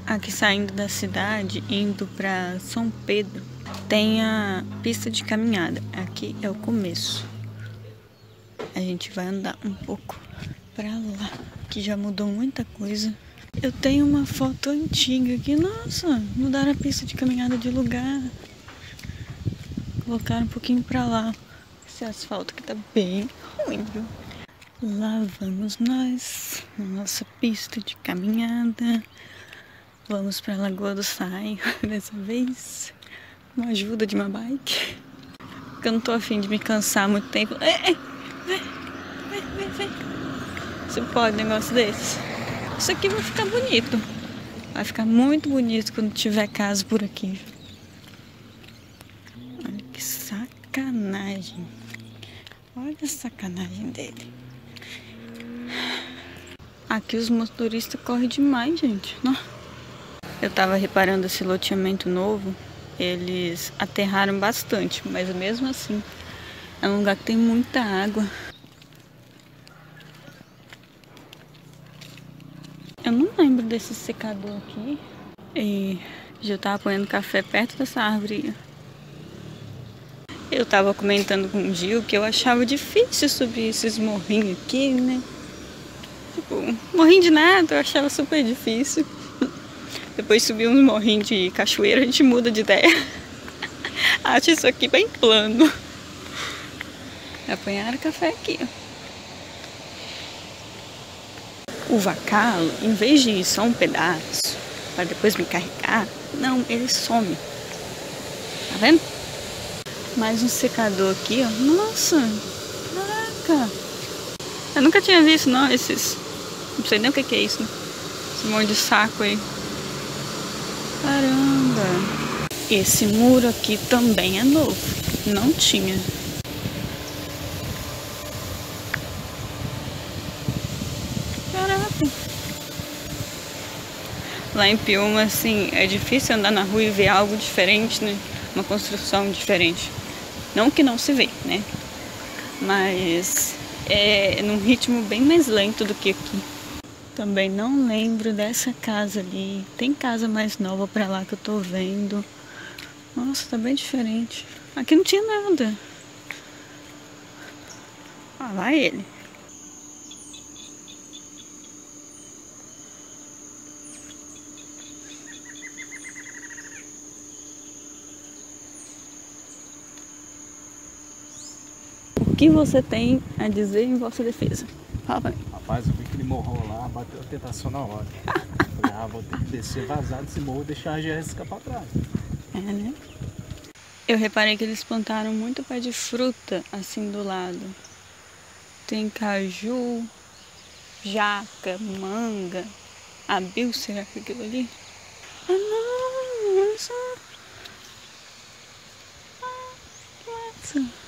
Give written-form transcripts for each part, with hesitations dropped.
Aqui saindo da cidade, indo para São Pedro, tem a pista de caminhada. Aqui é o começo. A gente vai andar um pouco para lá, que já mudou muita coisa. Eu tenho uma foto antiga aqui. Nossa, mudaram a pista de caminhada de lugar. Colocaram um pouquinho para lá. Esse asfalto aqui tá bem ruim, viu? Lá vamos nós, na nossa pista de caminhada. Vamos pra Lagoa do Saio, dessa vez. Uma ajuda de uma bike. Porque eu não tô afim de me cansar muito tempo. Vem. Você pode um negócio desse? Isso aqui vai ficar bonito. Vai ficar muito bonito quando tiver casa por aqui. Olha que sacanagem. Olha a sacanagem dele. Aqui os motoristas correm demais, gente. Não. Eu tava reparando esse loteamento novo. Eles aterraram bastante, mas mesmo assim é um lugar que tem muita água. Eu não lembro desse secador aqui. E já tava apanhando café perto dessa árvore. Eu tava comentando com o Gil que eu achava difícil subir esses morrinhos aqui, né? Tipo, morrinho de nada, eu achava super difícil. Depois subir uns morrinhos de cachoeira, a gente muda de ideia. Acho isso aqui bem plano. Apanharam café aqui, ó. O vacalo, em vez de ir só um pedaço, para depois me carregar, não, ele some. Tá vendo? Mais um secador aqui, ó. Nossa, caraca. Eu nunca tinha visto, não, esses... Não sei nem o que é isso, né? Esse monte de saco aí. Caramba. Esse muro aqui também é novo. Não tinha. Caraca. Lá em Piúma, assim, é difícil andar na rua e ver algo diferente, né? Uma construção diferente. Não que não se vê, né? Mas é num ritmo bem mais lento do que aqui. Também não lembro dessa casa ali. Tem casa mais nova pra lá que eu tô vendo. Nossa, tá bem diferente. Aqui não tinha nada. Ah, lá ele. O que você tem a dizer em vossa defesa? Fala pra mim. Rapaz, eu vi que ele morreu lá, bateu a tentação na hora. Falei, vou ter que descer, vazar desse morro e deixar a Jéssica pra trás. É, né? Eu reparei que eles plantaram muito pé de fruta assim do lado. Tem caju, jaca, manga, abil, será que é aquilo ali? Ah, não, olha só. Ah, que massa.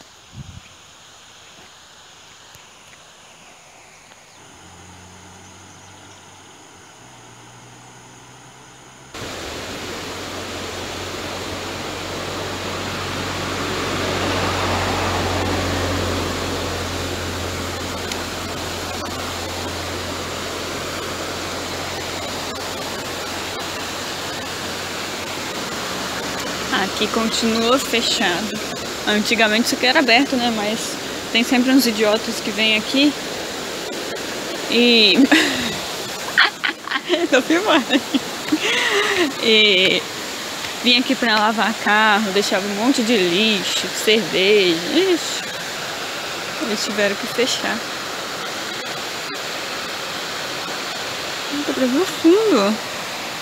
Aqui continua fechado. Antigamente isso aqui era aberto, né? Mas tem sempre uns idiotas que vêm aqui e... Tô filmando. E vim aqui pra lavar carro, deixava um monte de lixo, cerveja. Ixi. Eles tiveram que fechar. Dá pra ver o fundo.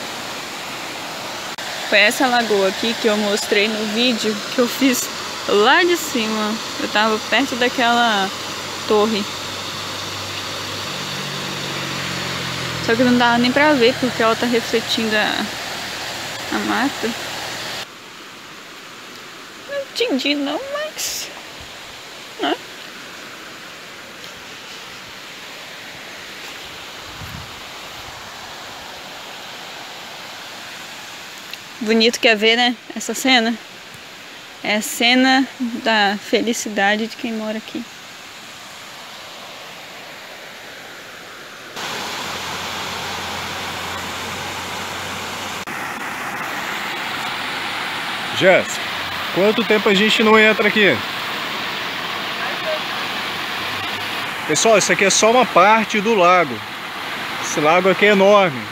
Foi essa lagoa aqui que eu mostrei no vídeo que eu fiz lá de cima. Eu tava perto daquela torre. Só que não dava nem pra ver porque ela tá refletindo a mata. Não entendi não, mas... Né? Bonito, quer ver, né? Essa cena. É a cena da felicidade de quem mora aqui. Jéssica, quanto tempo a gente não entra aqui? Pessoal, isso aqui é só uma parte do lago. Esse lago aqui é enorme.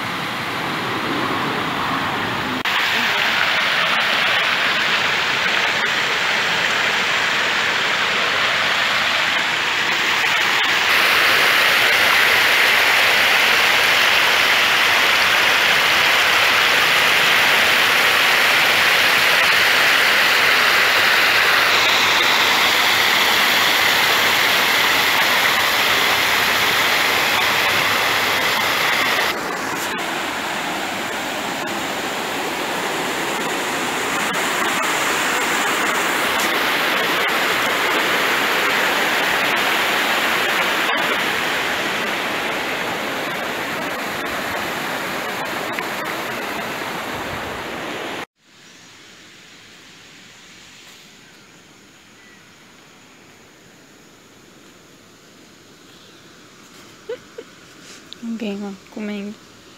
Alguém lá comendo.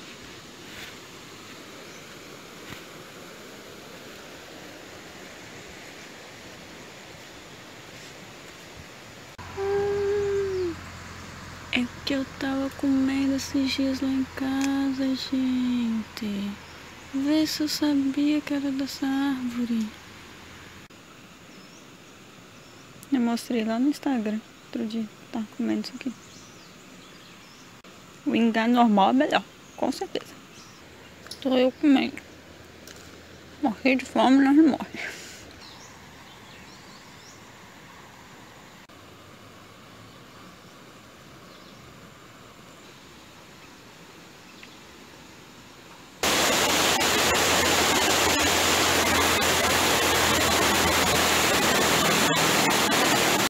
É o que eu tava comendo esses dias lá em casa, gente. Vê se eu sabia que era dessa árvore. Eu mostrei lá no Instagram outro dia. Tá comendo isso aqui. O engano normal é melhor, com certeza. Tô eu comendo. Morri de fome, nós não morre.